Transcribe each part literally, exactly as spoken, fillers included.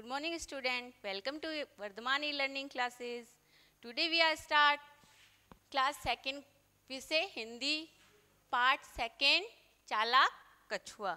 Good morning student. Welcome to Vardhaman e-learning classes. Today we are start class second विषय Hindi part second चालाक कछुआ।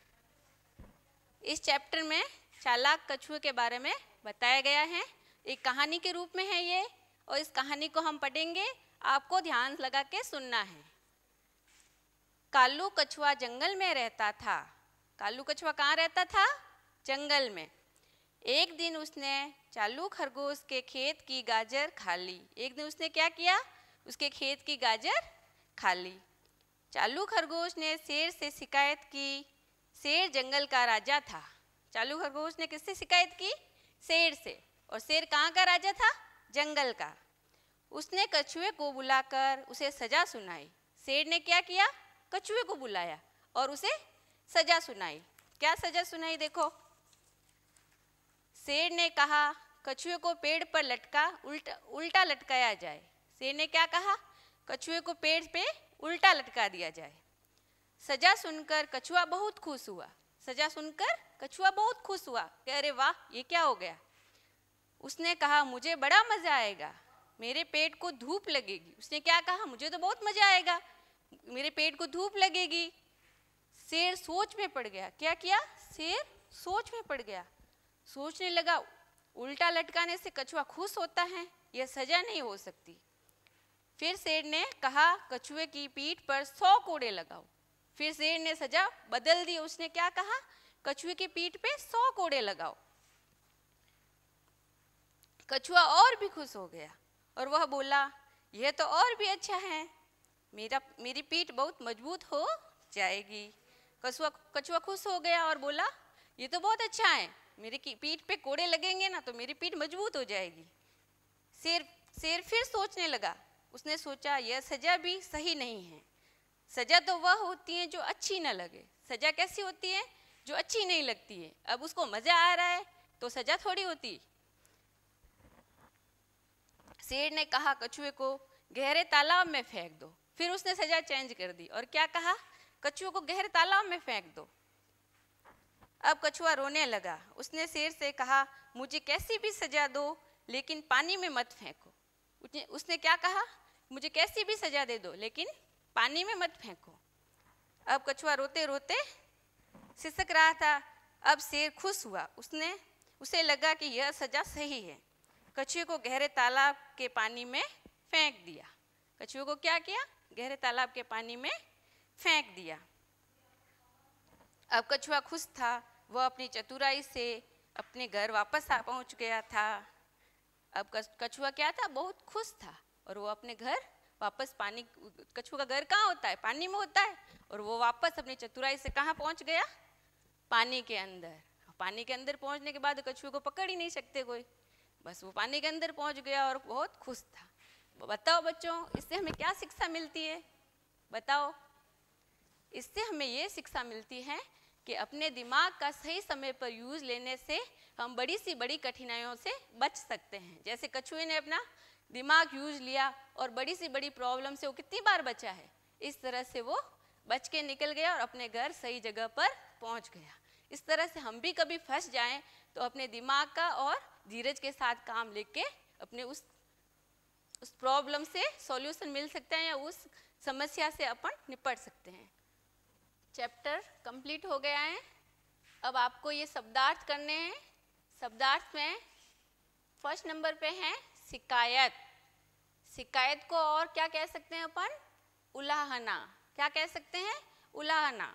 इस chapter में चालाक कछुए के बारे में बताया गया है। एक कहानी के रूप में है ये और इस कहानी को हम पढ़ेंगे। आपको ध्यान लगा के सुनना है। कालू कछुआ जंगल में रहता था। कालू कछुआ कहाँ रहता था? जंगल में। एक दिन उसने चालू खरगोश के खेत की गाजर खा ली। एक दिन उसने क्या किया? उसके खेत की गाजर खा ली। चालू खरगोश ने शेर से शिकायत की। शेर जंगल का राजा था। चालू खरगोश ने किससे शिकायत की? शेर से। और शेर कहाँ का राजा था? जंगल का। उसने कछुए को बुलाकर उसे सजा सुनाई। शेर ने क्या किया? कछुए को बुलाया और उसे सजा सुनाई। क्या सजा सुनाई? देखो, शेर ने कहा कछुए को पेड़ पर लटका उल्टा उल्टा लटकाया जाए। शेर ने क्या कहा? कछुए को पेड़ पे उल्टा लटका दिया जाए। सजा सुनकर कछुआ बहुत खुश हुआ। सजा सुनकर कछुआ बहुत खुश हुआ कि अरे वाह, ये क्या हो गया। उसने कहा मुझे बड़ा मजा आएगा, मेरे पेट को धूप लगेगी। उसने क्या कहा? मुझे तो बहुत मजा आएगा, मेरे पेट को धूप लगेगी। शेर सोच में पड़ गया। क्या किया? शेर सोच में पड़ गया। सोचने लगा उल्टा लटकाने से कछुआ खुश होता है, यह सजा नहीं हो सकती। फिर शेर ने कहा कछुए की पीठ पर सौ कोड़े लगाओ। फिर शेर ने सजा बदल दी। उसने क्या कहा? कछुए की पीठ पे सौ कोड़े लगाओ। कछुआ और भी खुश हो गया और वह बोला यह तो और भी अच्छा है, मेरा मेरी पीठ बहुत मजबूत हो जाएगी। कछुआ कछुआ खुश हो गया और बोला ये तो बहुत अच्छा है, मेरी पीठ पे कोड़े लगेंगे ना तो मेरी पीठ मजबूत हो जाएगी। शेर शेर फिर सोचने लगा। उसने सोचा यह सजा भी सही नहीं है। सजा तो वह होती है जो अच्छी न लगे। सजा कैसी होती है? जो अच्छी नहीं लगती है। अब उसको मजा आ रहा है तो सजा थोड़ी होती। शेर ने कहा कछुए को गहरे तालाब में फेंक दो। फिर उसने सजा चेंज कर दी और क्या कहा? कछुए को गहरे तालाब में फेंक दो। अब कछुआ रोने लगा। उसने शेर से कहा मुझे कैसी भी सजा दो लेकिन पानी में मत फेंको। उसने उसने क्या कहा? मुझे कैसी भी सजा दे दो लेकिन पानी में मत फेंको। अब कछुआ रोते रोते सिसक रहा था। अब शेर खुश हुआ। उसने उसे लगा कि यह सजा सही है। कछुए को गहरे तालाब के पानी में फेंक दिया। कछुए को क्या किया? गहरे तालाब के पानी में फेंक दिया। अब कछुआ खुश था। वह अपनी चतुराई से अपने घर वापस आ पहुंच गया था। अब कछुआ क्या था? बहुत खुश था और वो अपने घर वापस पानी कछुआ का घर कहाँ होता है? पानी में होता है। और वो वापस अपनी चतुराई से कहाँ पहुंच गया? पानी के अंदर। पानी के अंदर पहुंचने के बाद कछुए को पकड़ ही नहीं सकते कोई। बस वो पानी के अंदर पहुंच गया और बहुत खुश था। बताओ बच्चों, इससे हमें क्या शिक्षा मिलती है? बताओ। इससे हमें ये शिक्षा मिलती है कि अपने दिमाग का सही समय पर यूज लेने से हम बड़ी सी बड़ी कठिनाइयों से बच सकते हैं। जैसे कछुए ने अपना दिमाग यूज लिया और बड़ी सी बड़ी प्रॉब्लम से वो कितनी बार बचा है। इस तरह से वो बच के निकल गया और अपने घर सही जगह पर पहुंच गया। इस तरह से हम भी कभी फंस जाएं तो अपने दिमाग का और धीरज के साथ काम लेके अपने उस उस प्रॉब्लम से सॉल्यूशन मिल सकता है या उस समस्या से अपन निपट सकते हैं। चैप्टर कंप्लीट हो गया है। अब आपको ये शब्दार्थ करने हैं। शब्दार्थ में फर्स्ट नंबर पे है शिकायत। शिकायत को और क्या कह सकते हैं अपन? उलाहना। क्या कह सकते हैं? उलाहना।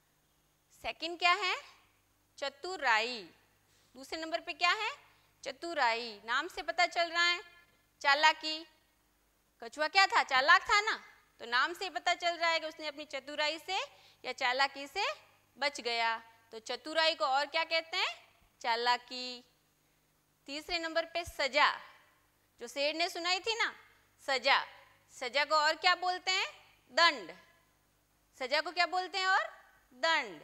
सेकंड क्या है? चतुराई। दूसरे नंबर पे क्या है? चतुराई। नाम से पता चल रहा है। चालाकी। कछुआ क्या था? चालाक था ना। तो नाम से पता चल रहा है कि उसने अपनी चतुराई से या चालाकी से बच गया। तो चतुराई को और क्या कहते हैं? चालाकी। तीसरे नंबर पे सजा, जो शेर ने सुनाई थी ना, सजा। सजा को और क्या बोलते हैं? दंड। सजा को क्या बोलते हैं? और दंड।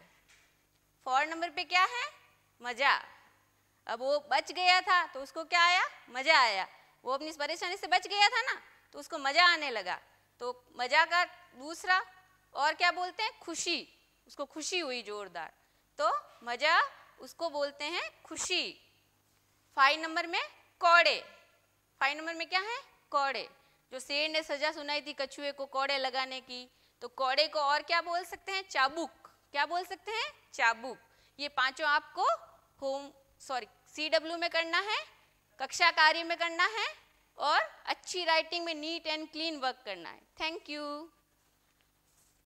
फोर नंबर पे क्या है? मजा। अब वो बच गया था तो उसको क्या आया? मजा आया। वो अपनी परेशानी से बच गया था ना तो उसको मजा आने लगा। तो मजा का दूसरा और क्या बोलते हैं? खुशी। उसको खुशी हुई जोरदार, तो मजा उसको बोलते हैं खुशी। फाइव नंबर में कौड़े, फाइव नंबर में क्या है कौड़े। जो शेर ने सजा सुनाई थी कछुए को कौड़े लगाने की, तो कौड़े को और क्या बोल सकते हैं, चाबुक। क्या बोल सकते हैं, चाबुक। ये पांचों आपको होम सॉरी सी डब्ल्यू में करना है, कक्षा कार्य में करना है और अच्छी राइटिंग में नीट एंड क्लीन वर्क करना है। Thank you.